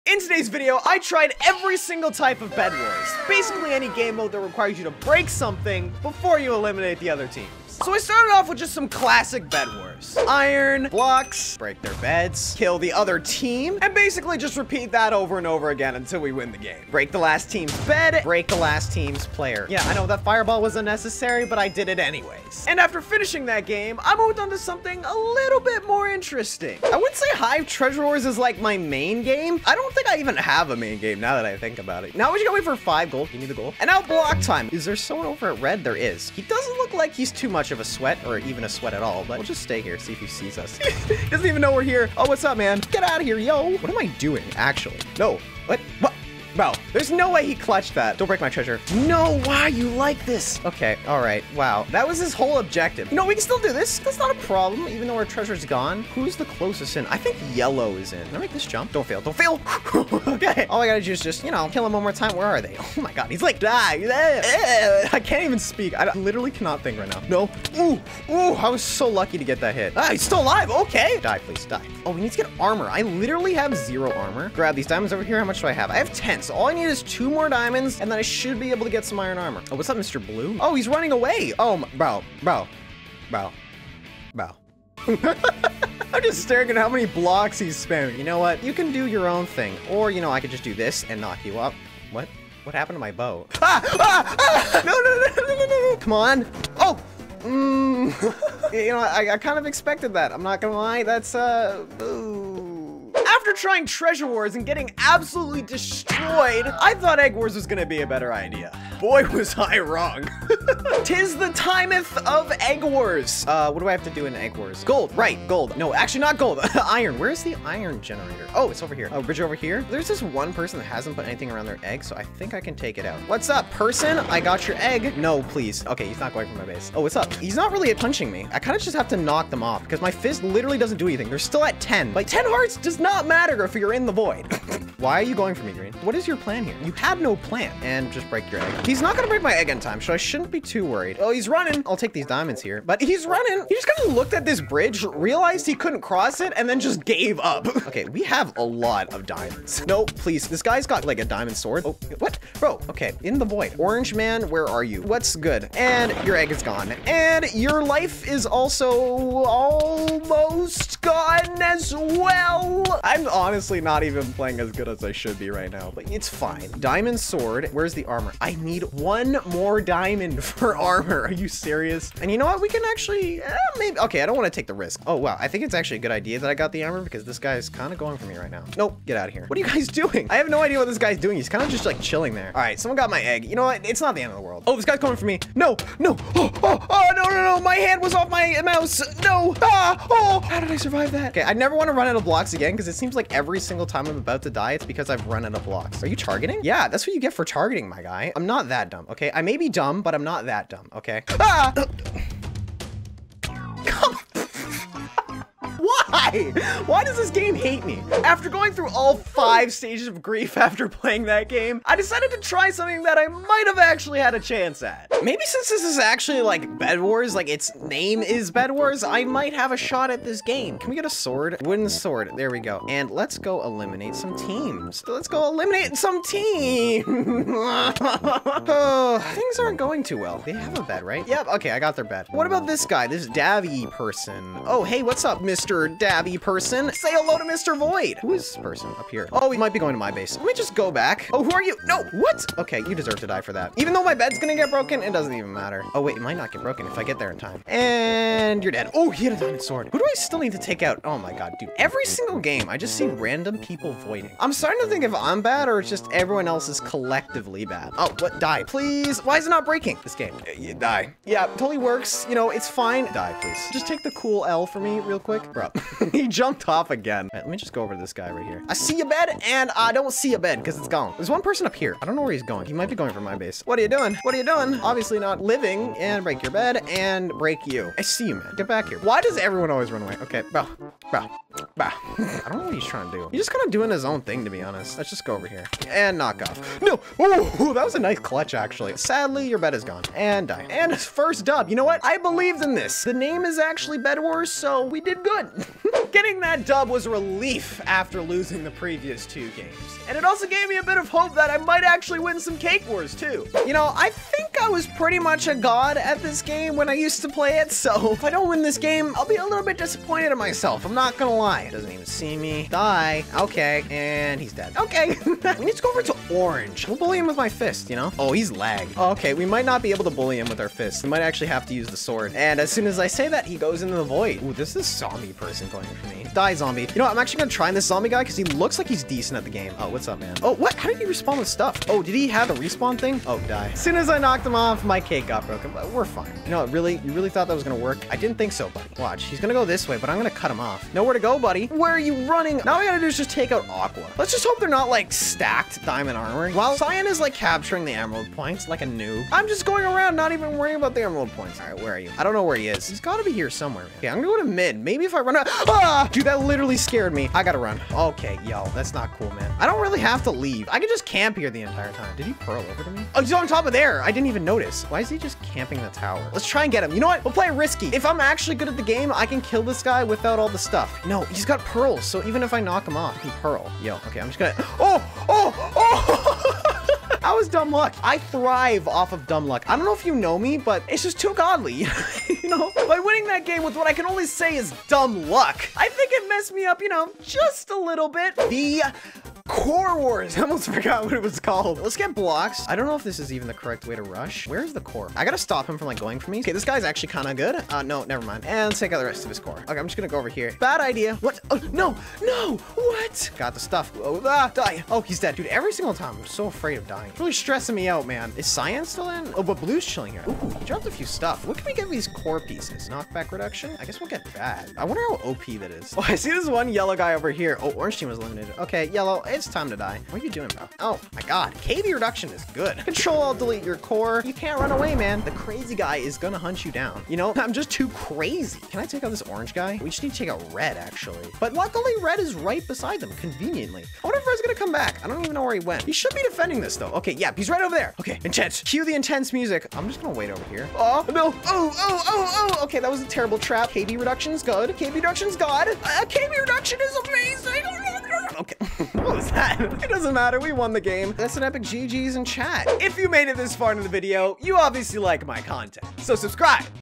In today's video, I tried every single type of Bed Wars. Basically any game mode that requires you to break something before you eliminate the other teams. So I started off with just some classic Bed Wars. Iron, blocks, break their beds, kill the other team, and basically just repeat that over and over again until we win the game. Break the last team's bed, break the last team's player. Yeah, I know that fireball was unnecessary, but I did it anyways. And after finishing that game, I moved on to something a little bit more interesting. I wouldn't say Hive Treasure Wars is like my main game. I don't think I even have a main game now that I think about it. Now we should go wait for 5 gold. Give me the gold. And now block time. Is there someone over at red? There is. He doesn't look like he's too much of a sweat or even a sweat at all, but we'll just stay here, see if he sees us. He doesn't even know we're here. Oh, what's up, man? Get out of here, yo. What am I doing, actually? No. What? Bro, there's no way he clutched that. Don't break my treasure. No, why you like this? Okay, all right, wow. That was his whole objective. No, we can still do this. That's not a problem, even though our treasure's gone. Who's the closest in? I think yellow is in. Can I make this jump? Don't fail, don't fail. Okay, all I gotta do is just, you know, kill him one more time. Where are they? Oh my God, he's like, die. I can't even speak. I literally cannot think right now. No, ooh, I was so lucky to get that hit. Ah, he's still alive, okay. Die, please, die. Oh, we need to get armor. I literally have 0 armor. Grab these diamonds over here. How much do I have? I have 10. So all I need is 2 more diamonds, and then I should be able to get some iron armor. Oh, what's up, Mr. Blue? Oh, he's running away. Oh, bro. I'm just staring at how many blocks he's spamming. You know what? You can do your own thing. Or, you know, I could just do this and knock you up. What? What happened to my bow? No. Come on. Oh. You know, I kind of expected that. I'm not gonna lie. That's, ooh. After trying Treasure Wars and getting absolutely destroyed, I thought Egg Wars was gonna be a better idea. Boy, was I wrong. 'Tis the timeth of Egg Wars. What do I have to do in Egg Wars? Gold, right, gold. No, actually not gold, iron. Where's the iron generator? Oh, it's over here. Oh, bridge over here. There's this one person that hasn't put anything around their egg, so I think I can take it out. What's up, person? I got your egg. No, please. Okay, he's not going for my base. Oh, what's up? He's not really punching me. I kind of just have to knock them off because my fist literally doesn't do anything. They're still at 10. Like 10 hearts does not matter if you're in the void. Why are you going for me, Green? What is your plan here? You had no plan. And just break your egg. He's not gonna break my egg in time, so I shouldn't be too worried. Oh, he's running. I'll take these diamonds here, but he's running. He just kind of looked at this bridge, realized he couldn't cross it, and then just gave up. Okay, we have a lot of diamonds. No, please. This guy's got like a diamond sword. Oh, what? Bro, okay, in the void. Orange man, where are you? What's good? And your egg is gone. And your life is also almost gone as well. I'm honestly not even playing as good as I should be right now, but it's fine. Diamond sword. Where's the armor? I need 1 more diamond for armor. Are you serious? And you know what? We can actually, maybe. Okay, I don't want to take the risk. Oh, wow. I think it's actually a good idea that I got the armor because this guy is kind of going for me right now. Nope. Get out of here. What are you guys doing? I have no idea what this guy's doing. He's kind of just like chilling there. All right, someone got my egg. You know what? It's not the end of the world. Oh, this guy's coming for me. No. No. My hand was off my mouse. No. Oh, how did I survive that? Okay, I never want to run out of blocks again because it seems like every single time I'm about to die, it's because I've run out of blocks. Are you targeting? Yeah, that's what you get for targeting, my guy. I'm not that dumb, okay? I may be dumb, but I'm not that dumb, okay? Ah! Come. Why? Why does this game hate me? After going through all 5 stages of grief after playing that game, I decided to try something that I might have actually had a chance at. Maybe since this is actually like Bed Wars, like its name is Bed Wars, I might have a shot at this game. Can we get a sword? Wooden sword. There we go. And let's go eliminate some teams. Let's go eliminate some teams. Oh, things aren't going too well. They have a bed, right? Yep. Okay, I got their bed. What about this guy? This Davy person. Oh, hey, what's up, Mr. Davy person? Say hello to Mr. Void. Who is this person up here? Oh, he might be going to my base. Let me just go back. Oh, who are you? No, what? Okay, you deserve to die for that. Even though my bed's gonna get broken, it doesn't even matter. Oh, wait, it might not get broken if I get there in time. And you're dead. Oh, he had a diamond sword. Who do I still need to take out? Oh my God, dude. Every single game, I just see random people voiding. I'm starting to think if I'm bad or it's just everyone else is collectively bad. Oh, what? Die, please. Why is it not breaking? This game. You die. Yeah, totally works. You know, it's fine. Die, please. Just take the cool L for me real quick. Bro. He jumped off again. Right, let me just go over to this guy right here. I see a bed and I don't see a bed because it's gone. There's one person up here. I don't know where he's going. He might be going for my base. What are you doing? What are you doing? Obviously not living. And break your bed and break you. I see you, man. Get back here. Why does everyone always run away? Okay, bro. Bah. I don't know what he's trying to do. He's just kind of doing his own thing, to be honest. Let's just go over here. And knock off. No! Oh, that was a nice clutch, actually. Sadly, your bed is gone. And die. And his first dub. You know what? I believed in this. The name is actually Bedwars, so we did good. Getting that dub was a relief after losing the previous 2 games. And it also gave me a bit of hope that I might actually win some Cake Wars, too. You know, I think I was pretty much a god at this game when I used to play it, so if I don't win this game, I'll be a little bit disappointed in myself. I'm not gonna lie. Doesn't even see me. Die. Okay. And he's dead. Okay. We need to go over to orange. We'll bully him with my fist, you know? Oh, he's lagged. Oh, okay, we might not be able to bully him with our fist. We might actually have to use the sword. And as soon as I say that, he goes into the void. Ooh, this is zombie person playing for me. Die, zombie. You know what? I'm actually gonna try this zombie guy because he looks like he's decent at the game. Oh, what's up, man? Oh, what? How did he respawn with stuff? Oh, did he have a respawn thing? Oh, die. As soon as I knocked him off, my cake got broken, but we're fine. You know, really? You really thought that was gonna work? I didn't think so, buddy. Watch. He's gonna go this way, but I'm gonna cut him off. Nowhere to go, buddy. Where are you running? Now all we gotta do is just take out Aqua. Let's just hope they're not, like, stacked diamond armor. While Cyan is, like, capturing the emerald points like a noob, I'm just going around not even worrying about the emerald points. All right, where are you? I don't know where he is. He's gotta be here somewhere, man. Okay, I'm gonna go to mid. Maybe if I run out. Ah! Dude, that literally scared me. I gotta run. Okay, yo, that's not cool, man. I don't really have to leave. I can just camp here the entire time. Did he pearl over to me? Oh, he's on top of there. I didn't even notice. Why is he just camping the tower? Let's try and get him. You know what? We'll play risky. If I'm actually good at the game, I can kill this guy without all the stuff. No, he's got pearls, so even if I knock him off, he pearl. Yo, okay, I'm just gonna... Oh! That was dumb luck. I thrive off of dumb luck. I don't know if you know me, but it's just too godly. You know, by winning that game with what I can only say is dumb luck, I think it messed me up, you know, just a little bit. The Core Wars. I almost forgot what it was called. Let's get blocks. I don't know if this is even the correct way to rush. Where's the core? I gotta stop him from like going for me. Okay, this guy's actually kind of good. No, never mind. And let's take out the rest of his core. Okay, I'm just gonna go over here. Bad idea. What? Oh, no, no, what? Got the stuff. Oh, die. Oh, he's dead. Dude, every single time, I'm so afraid of dying. It's really stressing me out, man. Is Cyan still in? Oh, but Blue's chilling here. Ooh, he dropped a few stuff. What can we get with these core pieces? Knockback reduction? I guess we'll get bad. I wonder how OP that is. Oh, I see this one yellow guy over here. Oh, orange team was eliminated. Okay, yellow, it's time to die. What are you doing, bro? Oh my god. KB reduction is good. Control-Alt-Delete your core. You can't run away, man. The crazy guy is gonna hunt you down. You know, I'm just too crazy. Can I take out this orange guy? We just need to take out red, actually. But luckily, red is right beside them, conveniently. I wonder if red's gonna come back. I don't even know where he went. He should be defending this, though. Okay, yeah, he's right over there. Okay, intense. Cue the intense music. I'm just gonna wait over here. Oh, no. Oh. Okay, that was a terrible trap. KB reduction's good. KB reduction's good. KB reduction is amazing. Okay, what was that? It doesn't matter, we won the game. That's an epic GG's in chat. If you made it this far into the video, you obviously like my content. So subscribe,